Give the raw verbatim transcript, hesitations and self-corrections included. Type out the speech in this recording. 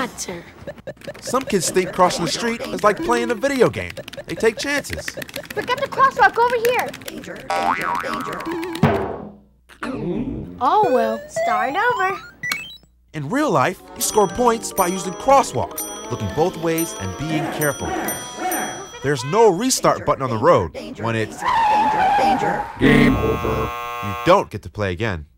Gotcha. Some kids think crossing the street is like playing a video game. They take chances. Forget the crosswalk over here. Danger, danger, danger. Oh well. Start over. In real life, you score points by using crosswalks, looking both ways and being careful. There's no restart button on the road when it's Danger, danger. game over. You don't get to play again.